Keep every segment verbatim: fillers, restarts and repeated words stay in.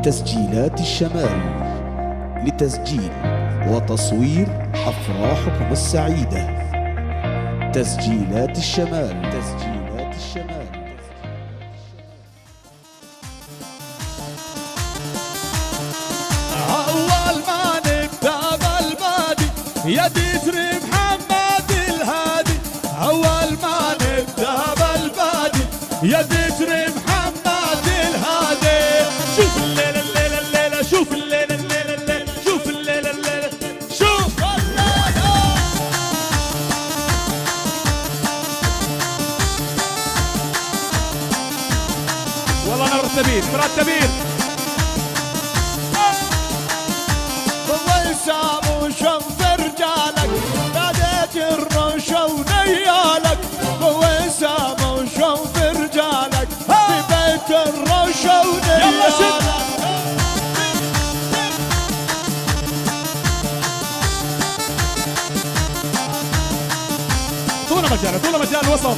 تسجيلات الشمال لتسجيل وتصوير أفراحكم السعيدة. تسجيلات الشمال تسجيلات الشمال أول ما نبدأ بالبادي يا ديتري محمد الهادي. أول ما نبدأ بالبادي يا ديتري محمد الهادي. شوف الليلة الليلة الليلة شوف الليلة الليلة الليلة شوف الليلة الليلة شوف الليلة. والله مرتبين مرتبين. وسام وشوف رجالك ناديت الرشا ونيالك. وسام وشوف رجالك في بيت الرشا ونيالك. طول مجال طول مجال الوسط.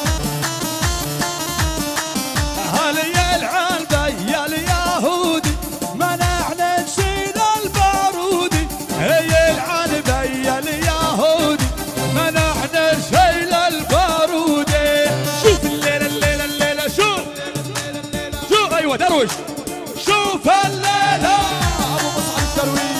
هل يا العلبة يا اليهودي منعنا نشيل البارودي. هي العنبة يا اليهودي منعنا نشيل البارودي. شوف الليلة الليلة الليلة شوف شوف ايوه درويش. شوف الليلة ابو مصعب الدرويش.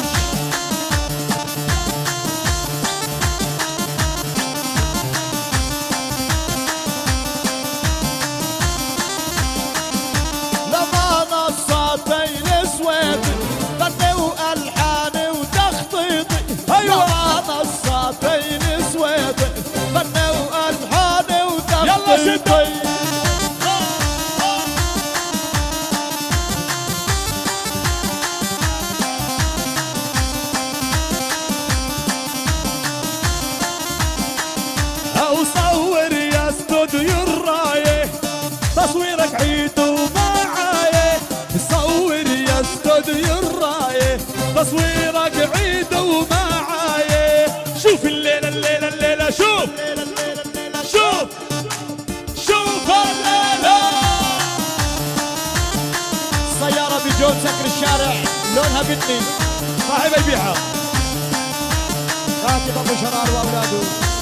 لما نصاتين سويتي غني والحاني وتخطيطي. ايوه لما نصاتين سويتي غني والحاني وتخطيطي. وصور يا استوديو الرايه تصويرك عيد ومعايه. صور يا استوديو الرايه تصويرك عيد ومعايه. شوف الليله الليله الليله شوف شوف شوف الليله. السياره بجو تسكر الشارع لونها بني صاحب يبيعها كاتب ابو شرار واولاده.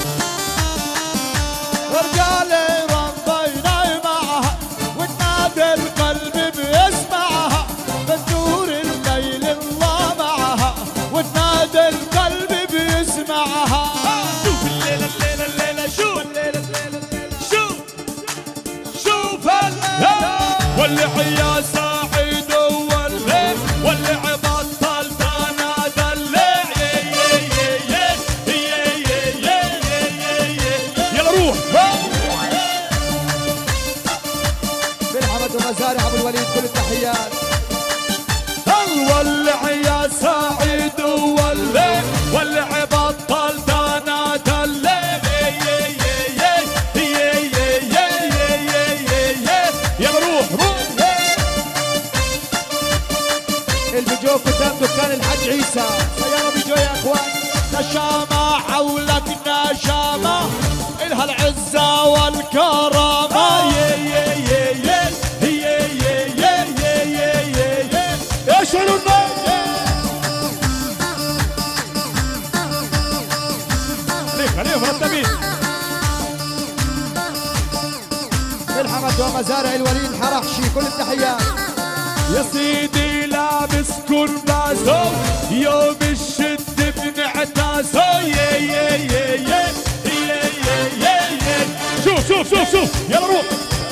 رجالي ربينا معها ونادي القلب بيسمعها. بتدور الليل الله معها ونادي القلب بيسمعها. شوف الليلة الليلة الليلة شوف الليلة الليلة شوف شوف الليلة. واللي يا سعيد والليل واللي بطل تنادى الليل. يلا روح ومزارع ابو الوليد كل التحيات. ولع يا سعيد ولع ولع بطل تنادى الليل. يلا روح روح. الفيديو قدام دكان الحاج عيسى. سيارة فيديو يا اخوان. نشامة حولك نشامة إلها العزة والكرامة. اشعلوا النار. خليك خليهم مرتبين. الحمد ومزارع الوليد حرحشي كل التحيات. يا سيدي لابس كرباسو يوم الشد بنعتاسو. شوف شوف شوف شوف يلا روح.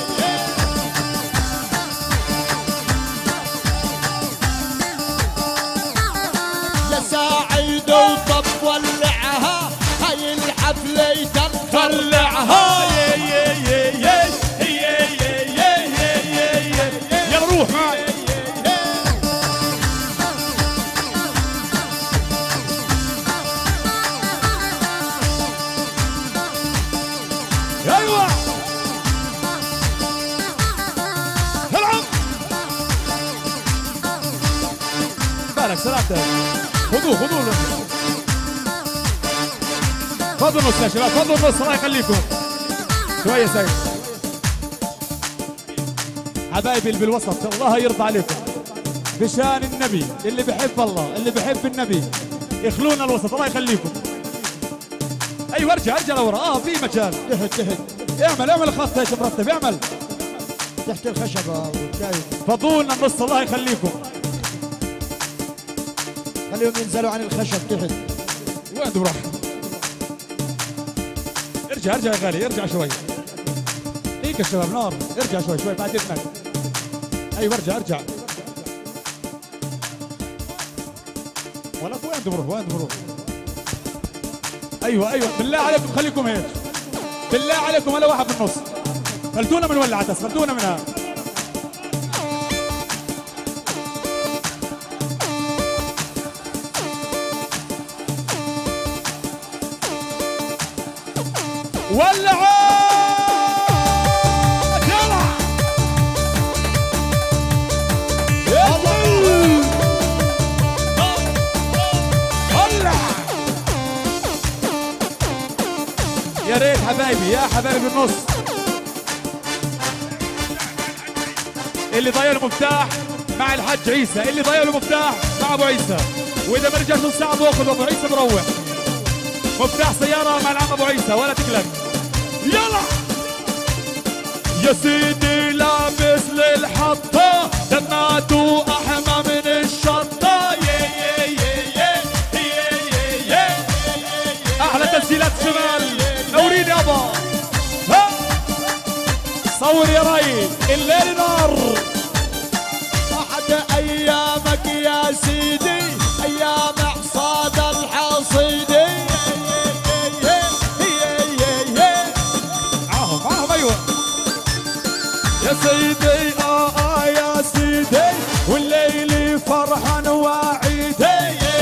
يا سعيد وطب ولعها هاي الحفلة تنخلعها. يلا روح معي. ايوه العب بالك سلامتك. خذوه خذوه خذوا النص يا شباب خذوا النص الله يخليكم. شويه سعيد حبايبي اللي بالوسط الله يرضى عليكم. بشان النبي اللي بحب الله اللي بحب النبي يخلونا الوسط الله يخليكم. ايوه ارجع ارجع لورا. اه في مجال. تحت تحت اعمل اعمل الخط هيك مرتب. اعمل تحت الخشبة والكايد. فضولنا النص الله يخليكم. خليهم ينزلوا عن الخشب تحت. وين بروح؟ ارجع ارجع يا غالي ارجع شوي. هيك يا شباب نار. ارجع شوي شوي بعد اذنك. ايوه ارجع ارجع. ولا وين بروح وين بروح؟ ايوه ايوه بالله عليكم خليكم هيك. بالله عليكم ولا واحد في النص. فلتونا من ولعت فلتونا منها. ولعوا يلا ولع. يا ريت حبايبي يا حبايبي النص اللي ضيع المفتاح مع الحاج عيسى، اللي ضيع المفتاح مع ابو عيسى، واذا ما رجعش نص ساعه باخذ ابو عيسى بروح. مفتاح سياره مع العم ابو عيسى ولا تقلق. يلا يا سيدي لابس للحطه دماته احمى من الشطه. يا يا يا يا يا يا احلى تسجيلات شمال. نوريني يابا. ها صور يا راي الليل نار. بعد ايامك يا سيدي ايام حصاد الحصيدي. معاهم معاهم ايوه يا سيدي. اه اه يا سيدي والليل فرحان وعيدي.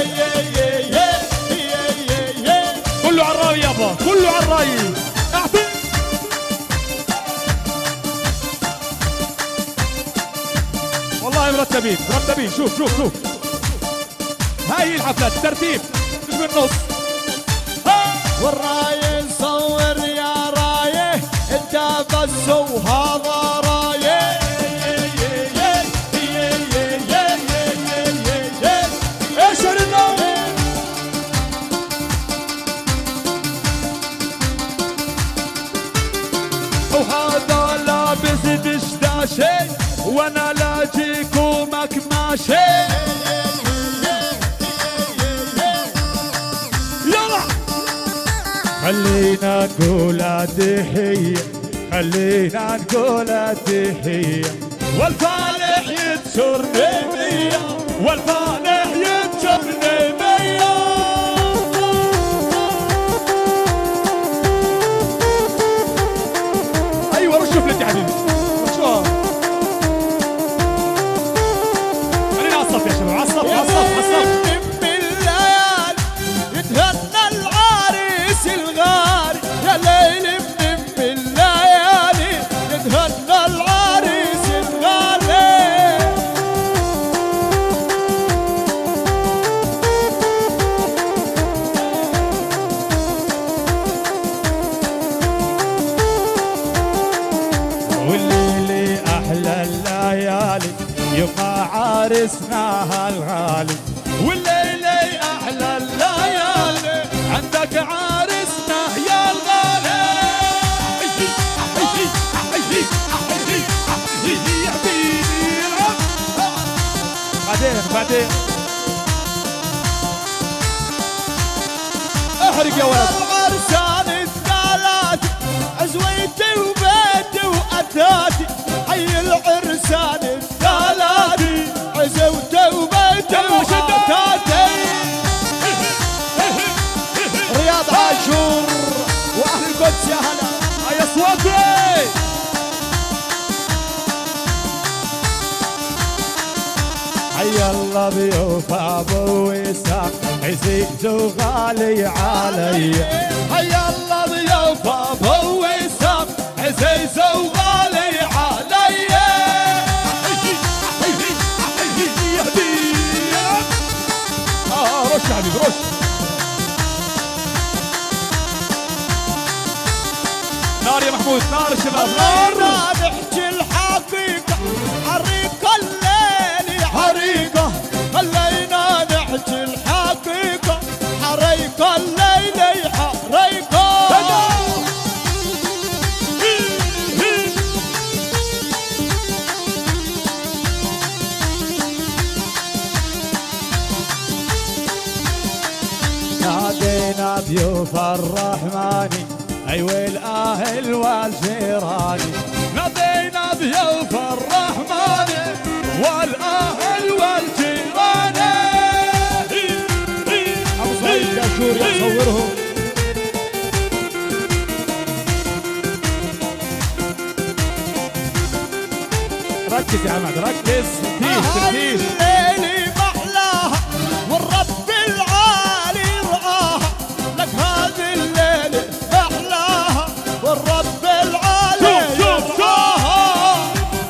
كله على الراي يابا كله على الراي. اعطي والله مرتبين مرتبين. شوف شوف شوف هاي الحفلات ترتيب مش بالنص. والراي صور يا رايه انت بس وهذا رايه. ايش النوم وهذا لابس دشداشي وانا لاجيكم مكماشي. يلا خلينا نقول تحية خلينا نقول تحية والفالح يتشرني مية والفالح يتشرني مية. ايوه رش فلت يا حبيبي رشوها. خلينا على الصف يا شباب على الصف على الصف على الصف. بالليل يتهنى العريس الغالي يا ليل من بالليالي يتهنى العريس الغالي. والليل احلى الليالي يبقى عرسنا هالغالي. والليل احلى الليالي عندك عرسنا يا الغالي. بعدين بعدين احرق يا ولد. عرسان الثلاث عزويتي وبيتي واثاثي. حي العرسان الثلاث عزوتي وبيتي واثاثي. رياض عاشور واهل القدس يا هلا. يا صوتي حي الله ضيوف ابو وسام عزيز وغالي علي. حي الله ضيوف ابو وسام عزيز وغالي علي. اه رش يا حبيبي رش. نار يا محمود نار الشباب نار. نحكي الحقيقة حريق الليل حريق ضيوف الرحمن ايوه الاهل والجيران نادينا ضيوف الرحمن والاهل والجيران. ابو سعيد كاشور يصورهم. ركز يا عماد ركز. تركيز الليلة محلاها والرب العالي رآها لك هذه الليلة محلاها والرب العالي شوف شوف رآها.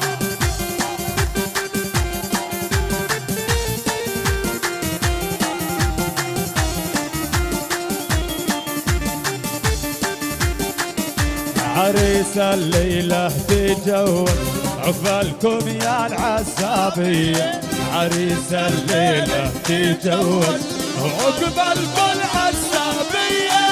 عريس الليلة تجوز عقبالكم يا العسابية. عريس الليلة تجوز عقبالكم العسابية.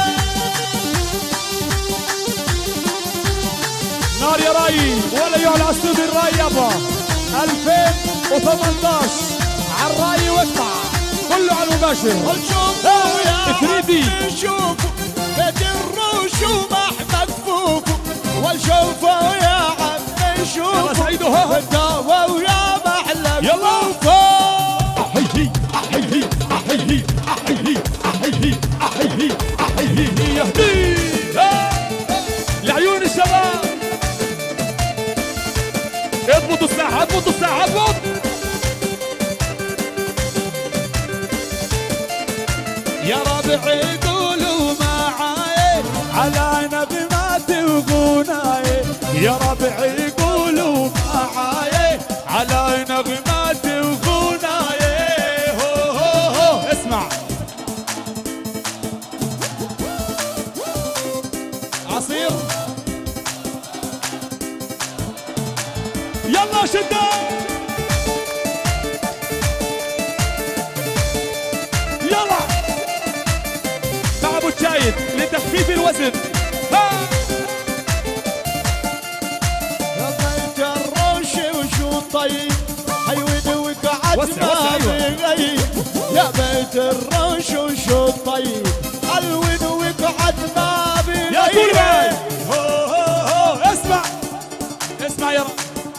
نار يا راي ولا يعلى استوديو الراي يابا ألفين وثمانية عشر على الراي واقطع كله على المباشر. شوفوا يا ثري عمي شوفوا بيت الروش ومحمد فوفو والشوفوا يا عمي شوفوا سعيد وها بالدوا ويا محلى يلا فوفو. أحيي أحيي أحيي أحيي أحيي أحيي أحيي يهدي لعيون الشباب. اضبطوا الساحة اضبطوا الساحة اضبط. يا ربعي قولوا معاي على نغماتي وغناي. يا ربعي قولوا معاي على نغماتي وغناي. هو هو هو اسمع عصير يلا شدة يلا مع ابو الشايد لتخفيف الوزن. ها يا بيت الروش وشو طيب حيود وقعد وسع، وسع، ما أيوة. بغيب. يا بيت الروش وشو طيب حيود وقعد ما بغيب. يا قول معي هو هو هو اسمع اسمع يا رب.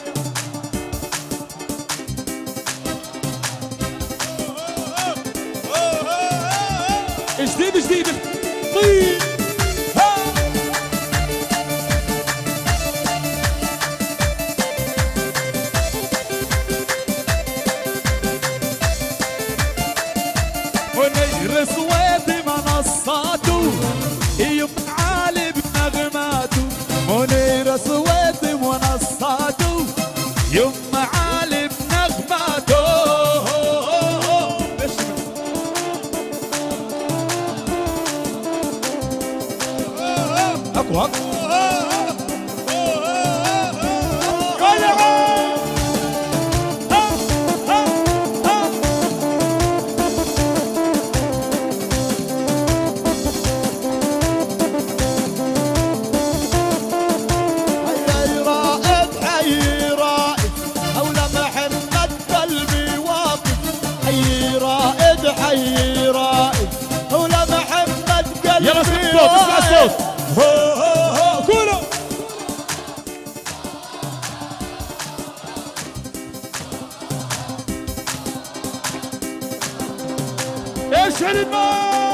جديد جديد طيب ها ونير صويت منصاته يوم عالي بنغماته. منير صويت منصاته يوم عالي بنغماته. اقوى حي رائد حي رائد أولى محمد قلبي واقف. حي رائد حي رائد أولى محمد قلبي يلا اسمع الصوت اسمع الصوت. هو هو هو قولوا ايش هالماء